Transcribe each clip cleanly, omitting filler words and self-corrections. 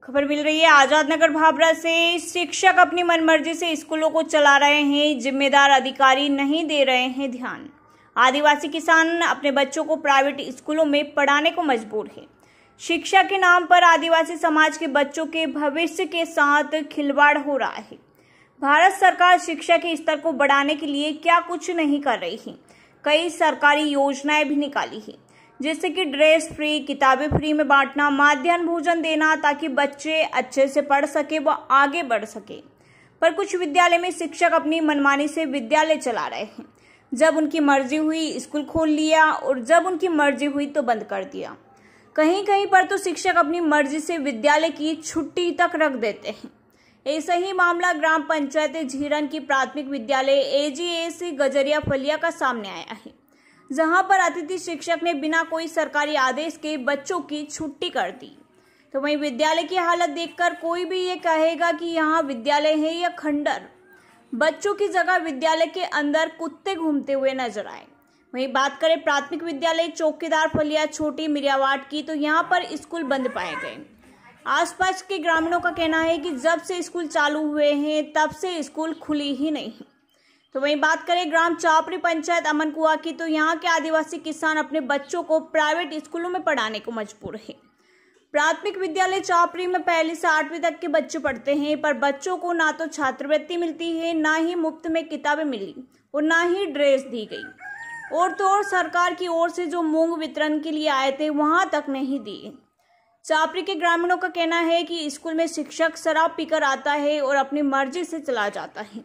खबर मिल रही है आजाद नगर भाभरा से। शिक्षक अपनी मनमर्जी से स्कूलों को चला रहे हैं, जिम्मेदार अधिकारी नहीं दे रहे हैं ध्यान। आदिवासी किसान अपने बच्चों को प्राइवेट स्कूलों में पढ़ाने को मजबूर है। शिक्षा के नाम पर आदिवासी समाज के बच्चों के भविष्य के साथ खिलवाड़ हो रहा है। भारत सरकार शिक्षा के स्तर को बढ़ाने के लिए क्या कुछ नहीं कर रही है। कई सरकारी योजनाएं भी निकाली है, जैसे कि ड्रेस फ्री, किताबें फ्री में बांटना, मध्याह्न भोजन देना, ताकि बच्चे अच्छे से पढ़ सके व आगे बढ़ सके। पर कुछ विद्यालय में शिक्षक अपनी मनमानी से विद्यालय चला रहे हैं। जब उनकी मर्जी हुई स्कूल खोल लिया और जब उनकी मर्जी हुई तो बंद कर दिया। कहीं कहीं पर तो शिक्षक अपनी मर्जी से विद्यालय की छुट्टी तक रख देते हैं। ऐसा ही मामला ग्राम पंचायत झीरन की प्राथमिक विद्यालय AGS गजरिया फलिया का सामने आया है, जहां पर अतिथि शिक्षक ने बिना कोई सरकारी आदेश के बच्चों की छुट्टी कर दी। तो वहीं विद्यालय की हालत देखकर कोई भी ये कहेगा कि यहाँ विद्यालय है या खंडर। बच्चों की जगह विद्यालय के अंदर कुत्ते घूमते हुए नजर आए। वहीं बात करें प्राथमिक विद्यालय चौकीदार फलिया छोटी मिरियावाट की, तो यहाँ पर स्कूल बंद पाए गए। आसपास के ग्रामीणों का कहना है कि जब से स्कूल चालू हुए हैं तब से स्कूल खुली ही नहीं। तो वहीं बात करें ग्राम चापड़ी पंचायत अमन कुआ की, तो यहाँ के आदिवासी किसान अपने बच्चों को प्राइवेट स्कूलों में पढ़ाने को मजबूर है। प्राथमिक विद्यालय चापड़ी में 1 से 8वीं तक के बच्चे पढ़ते हैं, पर बच्चों को ना तो छात्रवृत्ति मिलती है, ना ही मुफ्त में किताबें मिली और ना ही ड्रेस दी गई। और तो और सरकार की ओर से जो मूंग वितरण के लिए आए थे वहां तक नहीं दिए। चापड़ी के ग्रामीणों का कहना है कि स्कूल में शिक्षक शराब पीकर आता है और अपनी मर्जी से चला जाता है।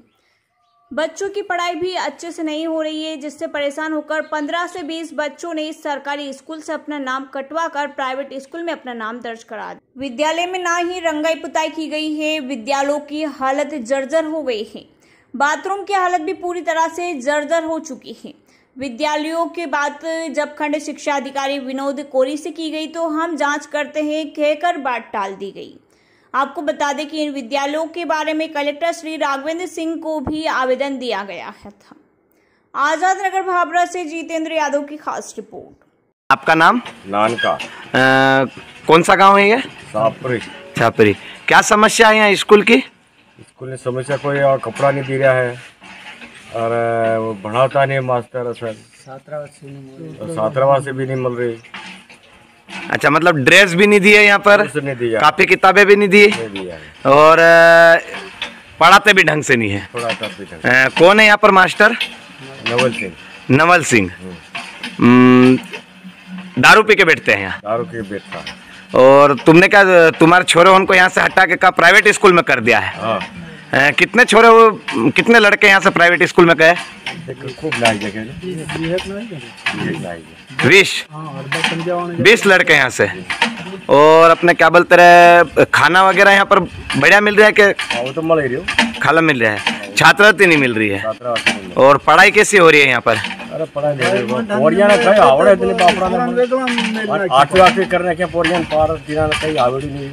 बच्चों की पढ़ाई भी अच्छे से नहीं हो रही है, जिससे परेशान होकर 15 से 20 बच्चों ने इस सरकारी स्कूल से अपना नाम कटवा कर प्राइवेट स्कूल में अपना नाम दर्ज करा दिया। विद्यालय में ना ही रंगाई पुताई की गई है, विद्यालयों की हालत जर्जर हो गई है। बाथरूम की हालत भी पूरी तरह से जर्जर हो चुकी है। विद्यालयों के बात जब खंड शिक्षा अधिकारी विनोद कोरी से की गई तो हम जांच करते हैं कहकर बात टाल दी गई। आपको बता दें कि इन विद्यालयों के बारे में कलेक्टर श्री राघवेंद्र सिंह को भी आवेदन दिया गया था। आजाद नगर भाभरा से जितेंद्र यादव की खास रिपोर्ट। आपका नाम? नानका। कौन सा गांव है ये? छापरी। छापरी। क्या समस्या है यहाँ स्कूल की? स्कूल में समस्या कोई और कपड़ा नहीं दे रहा है और वो बढ़ाता नहीं मास्टर सर। छात्रावास से भी नहीं मिल रही। अच्छा, मतलब ड्रेस भी नहीं दिए यहाँ पर, नहीं दिया, कापी किताबें भी नहीं दी और पढ़ाते भी ढंग से नहीं है। कौन है यहाँ पर मास्टर? नवल सिंह। नवल सिंह। दारू पी के बैठते हैं यहाँ? दारू पी के बैठता है। और तुमने क्या तुम्हारे छोरे उनको यहाँ से हटा के का प्राइवेट स्कूल में कर दिया है? हाँ। कितने छोरे कितने लड़के यहाँ से प्राइवेट स्कूल में गए? खूब 20 लड़के यहाँ से। और अपने क्या बोलते रहे, खाना वगैरह यहाँ पर बढ़िया मिल रहा है कि? वो तो मिल रही हो, खाना मिल रहा है, छात्रवृत्ति नहीं मिल रही है। और पढ़ाई कैसी हो रही है यहाँ पर? अरे पढ़ाई आठवीं करने के पोरियन पार कहीं आवड़ी नहीं।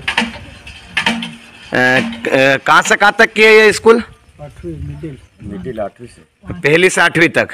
कहाँ से कहाँ तक की है ये स्कूल? मिडिल 8वीं से। 1 से 8वीं तक।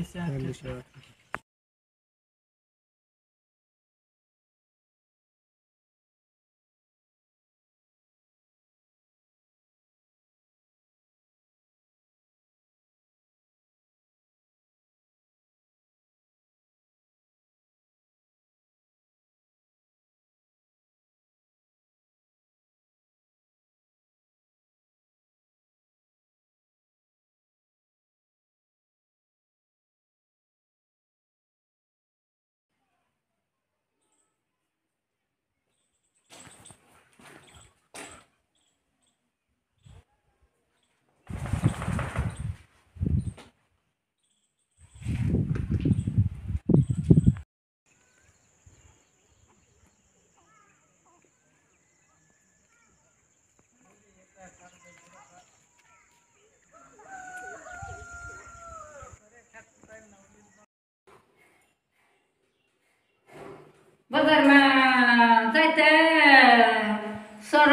बजारमा चाहिँ त सर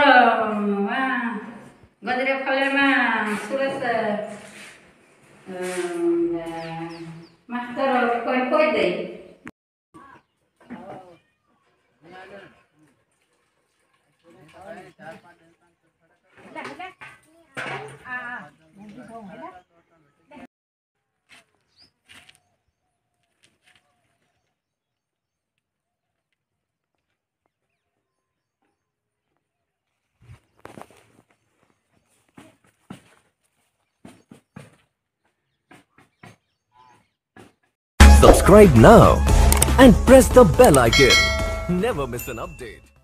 गजरे फलेमा सुरस मास्टर कोही दे Subscribe now and press the bell icon. Never miss an update.